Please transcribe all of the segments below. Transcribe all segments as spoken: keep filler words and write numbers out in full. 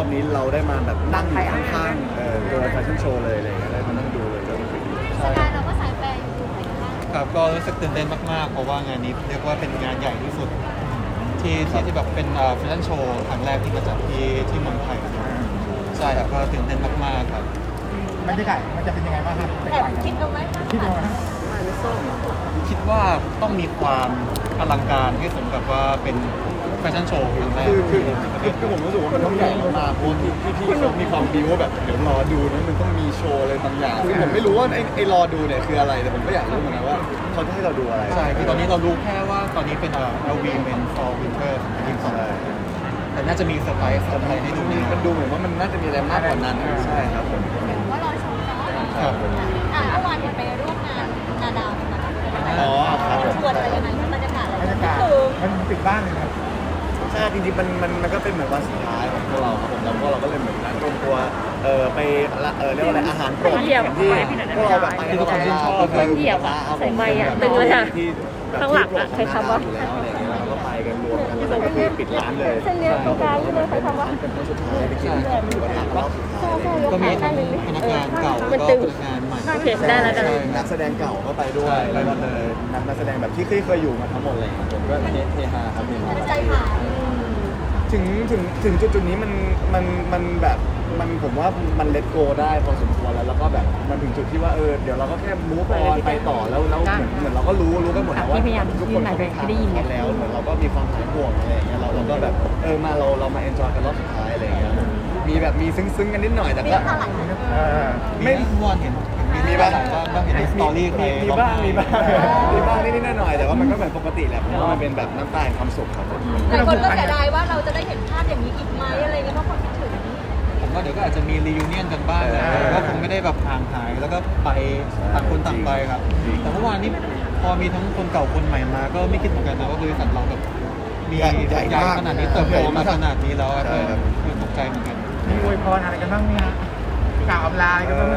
อบนี้เราได้มาแบบนั่งอยู่ข้างๆตัวแฟชั่นโชว์เลยอะไรอย่างเงี้ยได้มานั่งดูเลยก็รู้สึกดีใช่เราก็สายแฟร์อยู่เหมือนกันครับก็รู้สึกตื่นเต้นมากๆเพราะว่างานนี้เรียกว่าเป็นงานใหญ่ที่สุดที่ที่ที่แบบเป็นแฟชั่นโชว์ครั้งแรกที่มาจัดที่ที่เมืองไทยใช่ครับก็ตื่นเต้นมากๆครับบรรยากาศมันจะเป็นยังไงบ้างครับแอบคิดเอาไหมคิดเอาไหมคิดว่าต้องมีความอลังการที่สมกับว่าเป็นแฟชั่นโชว์ครั้งแรกคือคือคือผมรู้สึกว่ามันต้องใหญ่มากเพราะที่ที่พี่เขามีความบิวว่าแบบเดี๋ยวรอดูนะมันต้องมีโชว์อะไรบางอย่างคือผมไม่รู้ว่าไอ้ไอ้รอดูเนี่ยคืออะไรแต่ผมก็อยากรู้เหมือนกันว่าเขาจะให้เราดูอะไรใช่คือตอนนี้เรารู้แค่ว่าตอนนี้เป็นเอ่อ แอล วี Men for Winter ทีมสองแต่น่าจะมีเซอร์ไพรส์อะไรให้ดูนี่มันดูเหมือนว่ามันน่าจะมีอะไรมากกว่านั้นใช่ครับผมว่ารอชมเนาะครับอ่าเมื่อวานไปร่วมงานนาดาวนะคะอ๋อครับเกิดอะไรยังไงบรรยากาศอะไรบรรยากาศมันติดบ้านเลยครับใช่จริงๆมันมันมันก็เป็นเหมือนวันสุดท้ายของพวกเราครับผมแล้วก็เราก็เลยเหมือนนัดรวมตัวเออไปเออเรียกว่าอะไรอาหารโปรดที่พวกเราแบบไปที่ทุกคนชื่นชอบเหยียบอ่ะใส่ไม้อ่ะตึงเลยค่ะข้างหลังอ่ะใครทำวะเราก็ไปกันรวมกันแล้วก็คือปิดร้านเลยเส้นเนี้ยตรงกลางใช่ไหมใครทำวะเป็นวันสุดท้ายไปกินหมูกระทะรอบสุดท้ายก็มีทั้งพนักงานเก่าแล้วก็พนักงานใหม่โอเคได้แล้วกันนักแสดงเก่าก็ไปด้วยแล้วก็เลยนักแสดงแบบที่เคยอยู่มาทั้งหมดเลยผมก็เฮฮาครับเฮฮาใจหายถึงถึงถึงจุดจุดนี้มันมันมันแบบมันผมว่ามันเลทโกได้พอสมควรแล้วแล้วก็แบบมันถึงจุดที่ว่าเออเดี๋ยวเราก็แค่มูฟออนไปต่อแล้วแล้วเหมือนเหมือนเราก็รู้รู้กันหมดแล้วว่าทุกคนเขาผ่านมาแล้วเหมือนเราก็มีความหายห่วงอะไรอย่างเงี้ยเราเราก็แบบเออมาเราเรามาเอนจอยกันรอบสุดท้ายอะไรอย่างเงี้ยมีแบบมีซึ้งๆกันนิดหน่อยแต่ก็ไม่เมื่อวานเห็นมีบ้างบ้างเห็นในสตอรี่ใครมีบ้างมีบ้างมีบ้างนิดๆหน่อยๆแต่ว่ามันก็เป็นปกติแหละเพราะว่ามันเป็นแบบน้ำตาแห่งความสุขครับหลายคนก็เสียดายว่าเราจะได้เห็นภาพอย่างนี้อีกไหมอะไรเงี้ยเพราะคนคิดถึงผมว่าเดี๋ยวก็อาจจะมีรียูเนียนกันบ้างแหละก็คงไม่ได้แบบห่างหายแล้วก็ไปต่างคนต่างไปครับแต่เมื่อวานนี้พอมีทั้งคนเก่าคนใหม่มาก็ไม่คิดเหมือนกันนะว่าบริษัทเราแบบมีใหญ่ขนาดนี้เติบโตมาขนาดนี้แล้วก็ตกใจเหมือนกันมีอวยพรอะไรกันบ้างไหมฮะกล่าวอำลากันบ้างไหม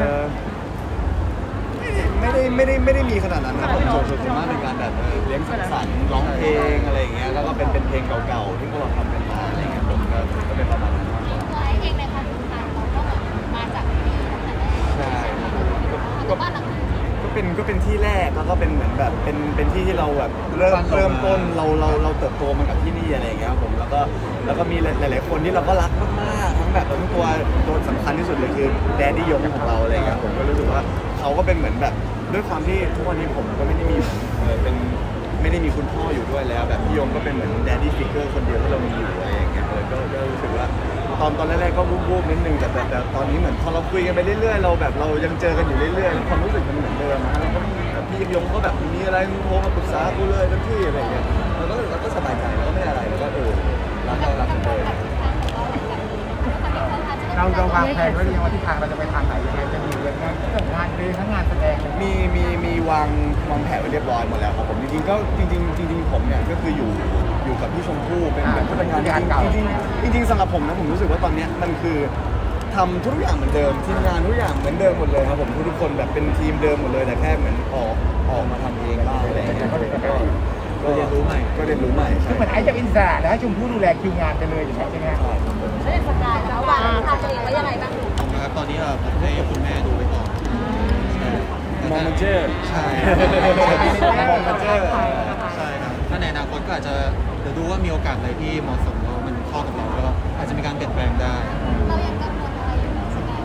ไม่ได้ไม่ได้ไม่ได้มีขนาดนั้นนะผมส่วนมากเป็นการแบบเลี้ยงสังสรรค์ร้องเพลงอะไรอย่างเงี้ยแล้วก็เป็นเป็นเพลงเก่าๆที่พวกเราทำกันมาอะไรเงี้ยผมก็ก็เป็นประมาณนั้นตัวเองในความรู้สึกเราก็แบบมาจากที่ตั้งแต่แรกใช่ก็บ้านหลังก็เป็นก็เป็นที่แรกแล้วก็เป็นเหมือนแบบเป็นเป็นที่ที่เราแบบเริ่มเริ่มต้นเราเราเราเติบโตมากับที่นี่อะไรอย่างเงี้ยผมแล้วก็แล้วก็มีหลายๆคนที่เราก็รักมากๆทั้งแบบทั้งตัวตัวสำคัญที่สุดเลยคือแดดดี้ยงของเราอะไรเงี้ยผมก็รู้สึกว่าเขาก็เป็นเหมือนแบบด้วยความที่ทุกวันนี้ผมก็ไม่ได้มีเออเป็นไม่ได้มีคุณพ่ออยู่ด้วยแล้วแบบพี่ยงก็เป็นเหมือนแดดดี้ฟิกเกอร์คนเดียวที่เรามีอยู่อะไรอย่างเงี้ยเลยก็ก็รู้สึกว่าตอนตอนแรกๆก็วูบๆนิดนึงแต่แต่ตอนนี้เหมือนพอเราคุยกันไปเรื่อยๆเราแบบเรายังเจอกันอยู่เรื่อยๆความรู้สึกมันเหมือนเดิมนะแล้วก็พี่ยงก็แบบมีอะไรโทรมาปรึกษากูเลยทั้งที่อะไรอย่างเงี้ยเราก็เราก็สบายใจเราก็ไม่อะไรเราก็เออรักเรารักกันเลยเราเราวางแผนไว้หรือยังว่าทิศทางเราจะไปทางไหนยังไงจะมีงานงานเพลงทั้งงานแสดงมีมีมีวางวางแผนไว้เรียบร้อยหมดแล้วครับผมจริงๆก็จริงๆจริงๆผมเนี่ยก็คืออยู่อยู่กับพี่ชมพู่เป็นแบบผู้จัดการเก่าจริงๆจริงๆสำหรับผมนะผมรู้สึกว่าตอนนี้มันคือทำทุกอย่างเหมือนเดิมทีมงานทุกอย่างเหมือนเดิมหมดเลยครับผมทุกคนแบบเป็นทีมเดิมหมดเลยแต่แค่เหมือนออกออกมาทำเองบ้างอะไรอย่างเงี้ยก็ก็เรียนรู้ใหม่ก็เรียนรู้ใหม่คือเหมือนไอ้จะอินสระแล้วให้ชมพู่ดูแลคิวงานไปเลยอย่างเงี้ยใช่ไหมครับแล้วในสกายแล้ววางทางตัวเองไว้ยังไงบ้างนะครับตอนนี้ผมให้คุณแม่ดูไว้ก่อนมองมันเจอร์ใช่มองมันเจอร์ใช่ครับถ้าในอนาคตก็อาจจะเดี๋ยวดูว่ามีโอกาสอะไรที่เหมาะสมแล้วมันเข้ากับเราก็อาจจะมีการเปลี่ยนแปลงได้เรายังกังวลอะไรอยู่ในสกาย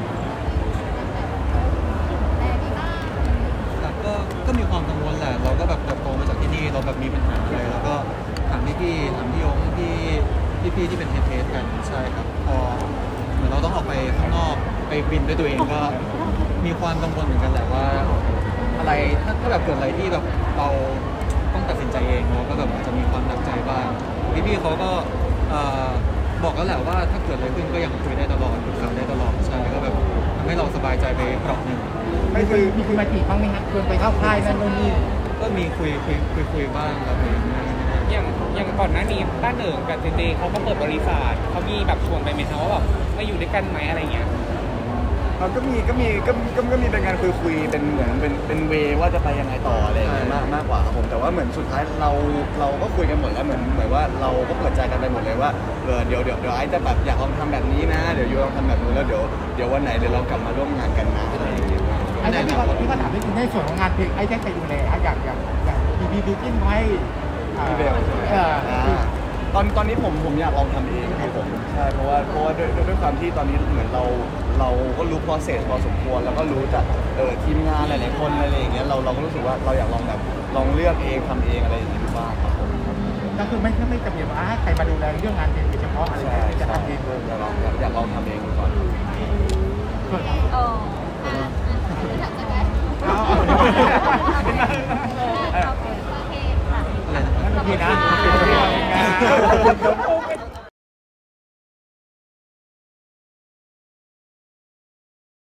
แต่ดีมากครับก็ก็มีความกังวลแหละเราก็แบบเติบโตมาจากที่นี่เราแบบมีปัญหาอะไรแล้วก็ถามพี่พี่ถามพี่ยงพี่พี่พี่ที่เป็นเทสกันใช่ครับพอเหมือนเราต้องออกไปข้างนอกไปบินด้วยตัวเองก็มีความกังวลเหมือนกันแหละว่าอะไรถ้าถ้าแบบเกิดอะไรที่แบบเราต้องตัดสินใจเองเราก็แบบอาจจะมีความหนักใจบ้างพี่พี่เขาก็บอกแล้วแหละว่าถ้าเกิดอะไรขึ้นก็ยังคุยได้ตลอดปรึกษาได้ตลอดใช่ก็แบบทำให้เราสบายใจไปเปราะหนึ่งไม่คือมีคุยมาจีบบ้างไหมฮะชวนไปเข้าค่ายนั่นนู่นนี่ก็มีคุยคุยคุยคุยบ้างครับอย่างอย่างก่อนหน้านี้ต้าเหนิงกับเจเจเขาก็เปิดบริษัทเขามีแบบชวนไปไหมคะว่าแบบมาอยู่ด้วยกันไหมอะไรเงี้ยตมันก็มีก็มีก็ก็ก็มีเป็นการคุยคุยเป็นเหมือนเป็นเป็นเวว่าจะไปยังไงต่ออะไรอย่างเงี้ยมากมากกว่าครับผมแต่ว่าเหมือนสุดท้ายเราเราก็คุยกันหมดแล้วเหมือนเหมือนว่าเราก็เปิดใจกันไปหมดเลยว่าเออเดี๋ยวเดี๋ยวเดี๋ยวไอ้จะแบบอยากลองทำแบบนี้นะเดี๋ยวยูลองทำแบบนู้นแล้วเดี๋ยวเดี๋ยววันไหนเดี๋ยวเรากลับมาร่วมงานกันนะอะไรอย่างเงี้ยไอ้ที่พี่ก็พี่ก็ถามนิดนึงในส่วนของงานเพลงไอ้แจ็คจะดูแลอยากอยากอยากมีบีบีกินไว้พี่เบลใช่ไหมเอออ่าตอนตอนนี้ผมผมอยากลองทำเองครับผมใช่เพราะว่าเพราะว่าด้วยด้วยความที่ตอนนี้เหมือนเราเราก็รู้ process พอสมควรแล้วก็รู้จากเออทีมงานหลายๆคนอะไรอย่างเงี้ยเราเราก็รู้สึกว่าเราอยากลองแบบลองเลือกเองทำเองอะไรอย่างเงี้ยดูบ้างครับผมก็คือไม่ไม่จำเป็นว่าให้ใครมาดูแลเรื่องงานเพลงโดยเฉพาะอะไรใช่ที่จะใช่ทำเองเลยอยากลองอยากอยากลองทำเองดูก่อนส่วนเอออ่ะอ่ะถัดจากนั้นเอาโอเคโอเคค่ะอะไรนะครับพี่นะ